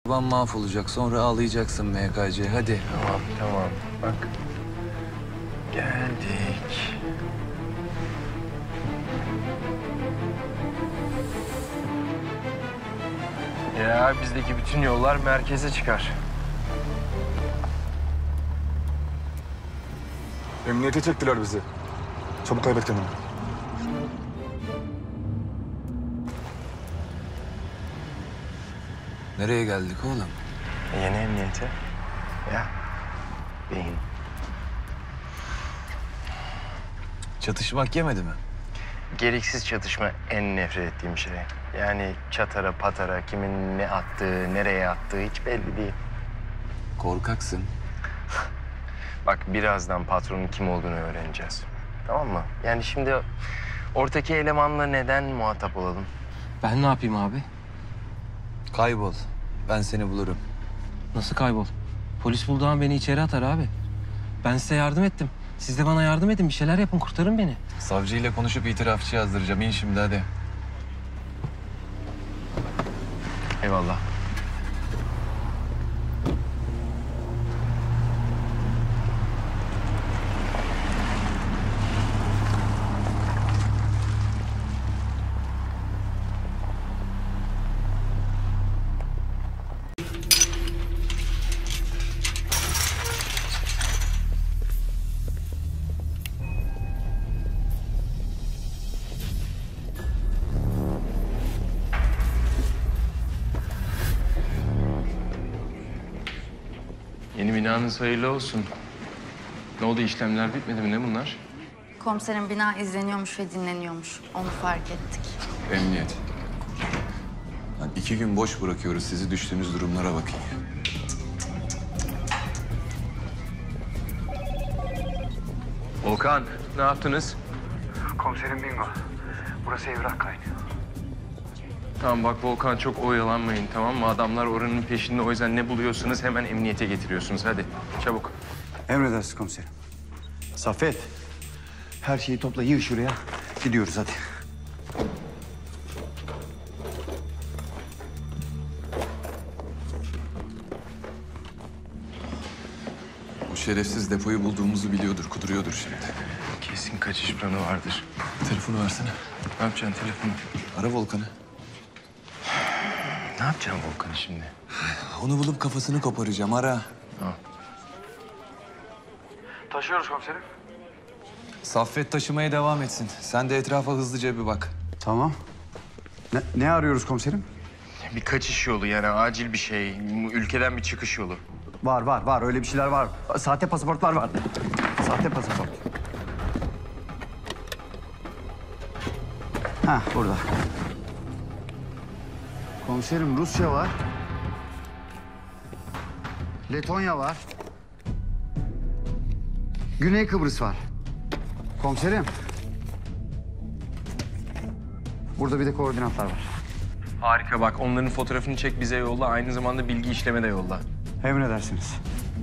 Baban mahvolacak, sonra ağlayacaksın MKC. Hadi. Tamam, tamam. Bak. Geldik. Ya bizdeki bütün yollar merkeze çıkar. Emniyete çektiler bizi. Çabuk kaybet kendini. Nereye geldik oğlum? Yeni emniyete. Ya. Beyin. Çatışmak yemedi mi? Gereksiz çatışma en nefret ettiğim şey. Yani çatara patara kimin ne attığı, nereye attığı hiç belli değil. Korkaksın. Bak birazdan patronun kim olduğunu öğreneceğiz. Tamam mı? Yani şimdi ortaki elemanla neden muhatap olalım? Ben ne yapayım abi? Kaybol. Ben seni bulurum. Nasıl kaybol? Polis bulduğu an beni içeri atar abi. Ben size yardım ettim. Siz de bana yardım edin. Bir şeyler yapın. Kurtarın beni. Savcıyla konuşup itirafçı yazdıracağım. İn şimdi hadi. Eyvallah. Yeni binanız hayırlı olsun. Ne oldu, işlemler bitmedi mi, ne bunlar? Komiserin bina izleniyormuş ve dinleniyormuş. Onu fark ettik. Emniyet. Lan 2 gün boş bırakıyoruz sizi, düştüğünüz durumlara bakın ya. Volkan, ne yaptınız? Komiserim bingo. Burası evrak kaynıyor. Tamam bak Volkan, çok oyalanmayın, tamam mı? Adamlar oranın peşinde, o yüzden ne buluyorsunuz hemen emniyete getiriyorsunuz. Hadi çabuk. Emredersiniz komiserim. Saffet, her şeyi topla, yığ şuraya. Gidiyoruz hadi. Bu şerefsiz depoyu bulduğumuzu biliyordur, kuduruyordur şimdi. Kesin kaçış planı vardır. Telefonu versene. Ne yapacaksın telefonu? Ara Volkan'ı. Ne yapacaksın Volkan'ı şimdi? Onu bulup kafasını koparacağım, ara. Taşıyoruz komiserim. Saffet taşımaya devam etsin. Sen de etrafa hızlıca bir bak. Tamam. Ne arıyoruz komiserim? Bir kaçış yolu, yani acil bir şey. Ülkeden bir çıkış yolu. Var. Öyle bir şeyler var. Sahte pasaportlar var. Sahte pasaport. Ha burada. Komiserim Rusya var. Letonya var. Güney Kıbrıs var. Komiserim. Burada bir de koordinatlar var. Harika, bak onların fotoğrafını çek, bize yolla. Aynı zamanda bilgi işleme de yolla. Emredersiniz.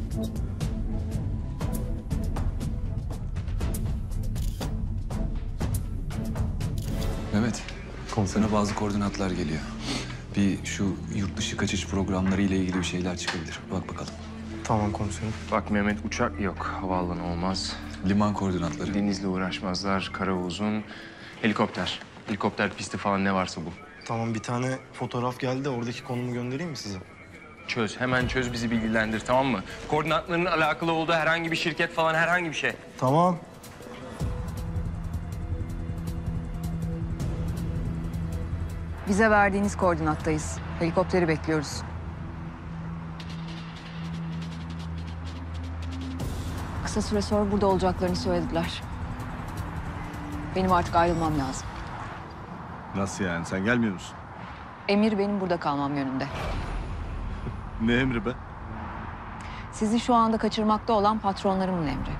Mehmet, sana bazı koordinatlar geliyor. Bir şu yurt dışı kaçış programları ile ilgili bir şeyler çıkabilir. Bak bakalım. Tamam komiserim. Bak Mehmet, uçak yok, havaalanı olmaz. Liman koordinatları. Denizle uğraşmazlar, kara uzun. Helikopter. Helikopter pisti falan ne varsa bu. Tamam, bir tane fotoğraf geldi. Oradaki konumu göndereyim mi size? Çöz, hemen çöz, bizi bilgilendir, tamam mı? Koordinatların alakalı olduğu herhangi bir şirket falan, herhangi bir şey. Tamam. Bize verdiğiniz koordinattayız. Helikopteri bekliyoruz. Kısa süre sonra burada olacaklarını söylediler. Benim artık ayrılmam lazım. Nasıl yani? Sen gelmiyor musun? Emir benim burada kalmam yönünde. Ne emri be? Sizi şu anda kaçırmakta olan patronlarımın emri.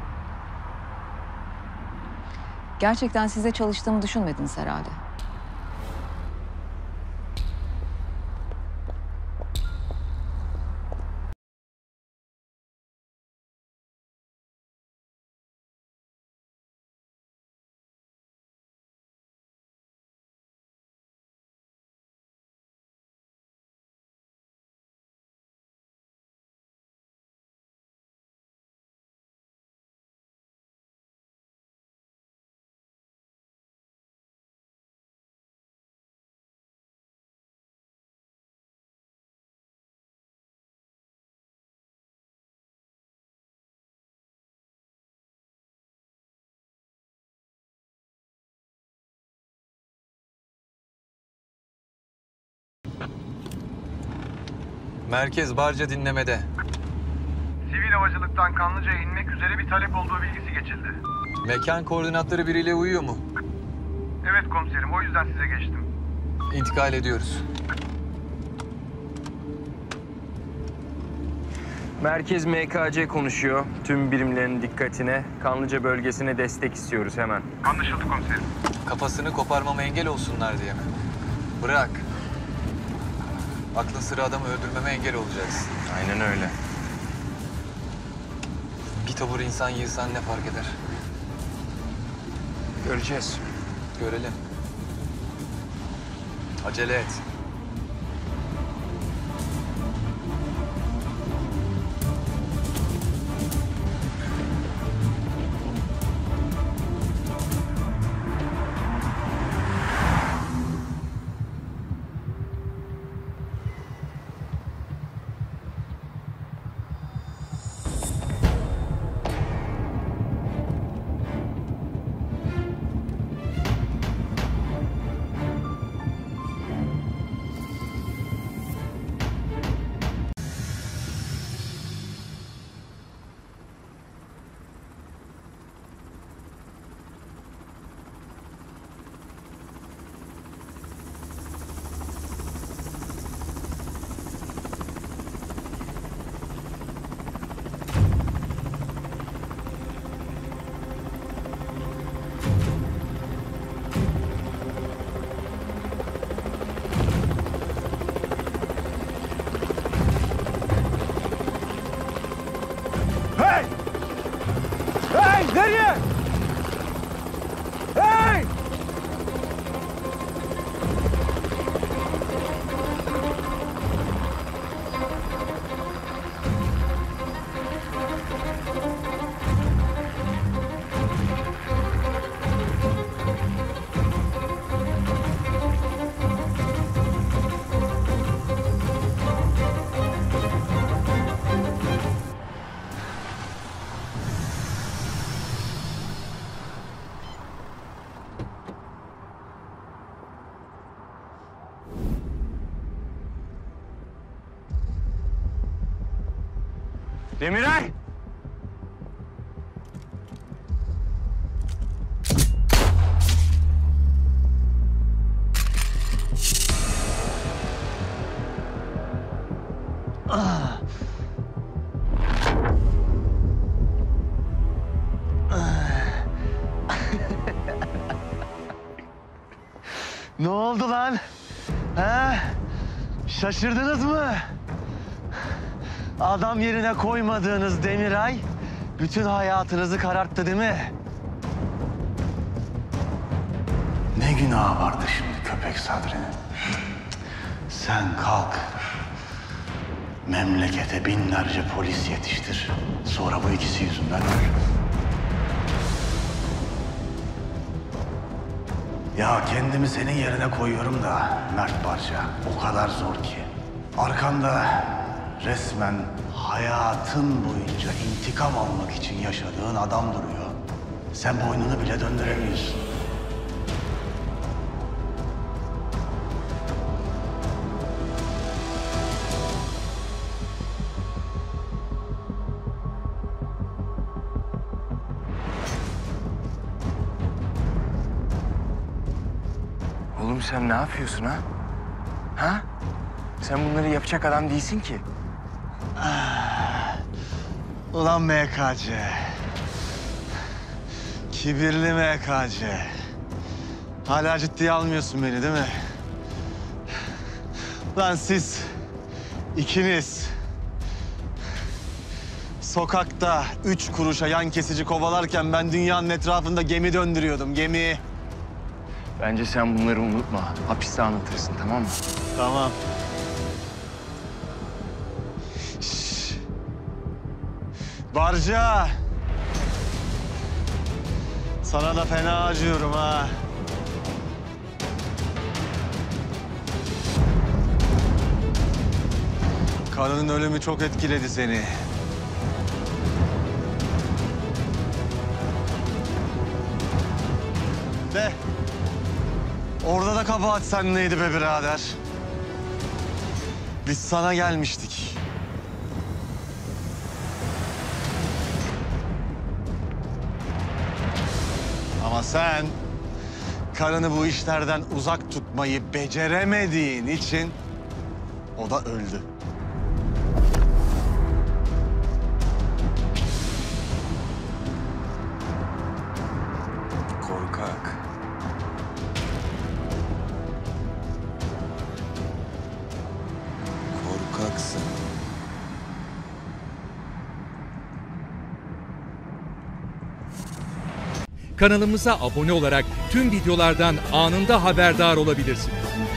Gerçekten size çalıştığımı düşünmediniz herhalde. Merkez Barca dinlemede. Sivil havacılıktan Kanlıca'ya inmek üzere bir talep olduğu bilgisi geçildi. Mekan koordinatları biriyle uyuyor mu? Evet komiserim, o yüzden size geçtim. İntikal ediyoruz. Merkez MKC konuşuyor. Tüm birimlerin dikkatine. Kanlıca bölgesine destek istiyoruz hemen. Anlaşıldı komiserim. Kafasını koparmama engel olsunlar diye mi? Bırak. Aklın sıra adamı öldürmeme engel olacaksın. Aynen öyle. Bir tabur insan yığsan ne fark eder? Göreceğiz. Görelim. Acele et. Hey! Hey! Nereye? Hey! Demiray! Ne oldu lan? Ha? Şaşırdınız mı? Adam yerine koymadığınız Demiray bütün hayatınızı kararttı değil mi? Ne günahı vardı şimdi köpek Sadri'nin? Sen kalk. Memlekete binlerce polis yetiştir. Sonra bu ikisi yüzünden öl. Ya kendimi senin yerine koyuyorum da Mert Barca. O kadar zor ki. Arkanda resmen hayatın boyunca intikam almak için yaşadığın adam duruyor. Sen boynunu bile döndüremiyorsun. Oğlum sen ne yapıyorsun ha? Ha? Sen bunları yapacak adam değilsin ki. Ulan MKC. Kibirli MKC. Hala ciddiye almıyorsun beni değil mi? Lan siz ikiniz sokakta 3 kuruşa yan kesici kovalarken ben dünyanın etrafında gemi döndürüyordum, gemi. Bence sen bunları unutma. Hapiste anlatırsın, tamam mı? Tamam. Şşş. Barca. Sana da fena acıyorum ha. Karının ölümü çok etkiledi seni. De. Orada da kabahat sendeydi be birader. Biz sana gelmiştik. Ama sen karını bu işlerden uzak tutmayı beceremediğin için o da öldü. Korkak. Korkaksın. Kanalımıza abone olarak tüm videolardan anında haberdar olabilirsiniz.